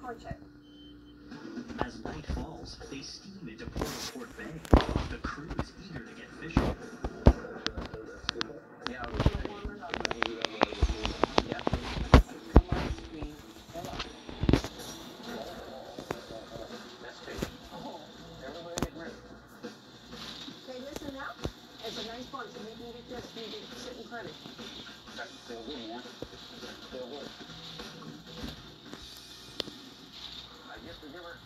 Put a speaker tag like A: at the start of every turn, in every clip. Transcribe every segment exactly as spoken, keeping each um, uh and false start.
A: hardship.
B: As night falls, they steam into Port Bay. The crew is eager to get fishing.
A: Yeah.
C: Yeah. Come on, screen. Hold on. That's two. Oh, everybody get ready.
A: Okay, listen now. It's a nice bunch, and we can get this, we can sit and credit.
C: That's still good, man. Still good. I guess we give her.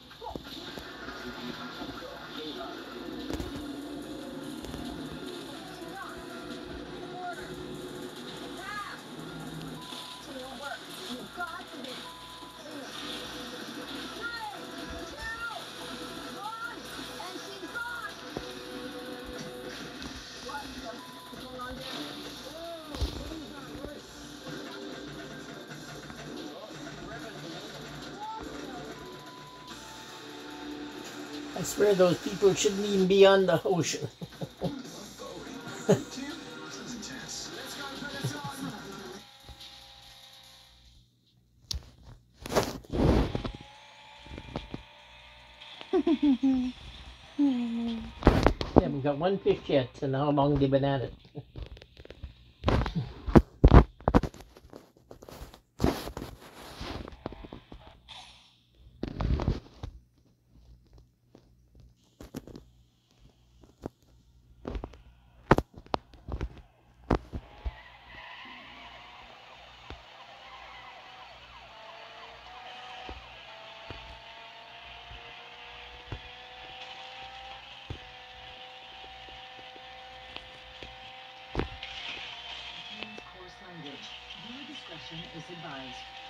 D: I swear those people shouldn't even be on the ocean. Yeah, we got one fish yet, and how long they've been at it.
E: Course language. Viewer discretion is advised.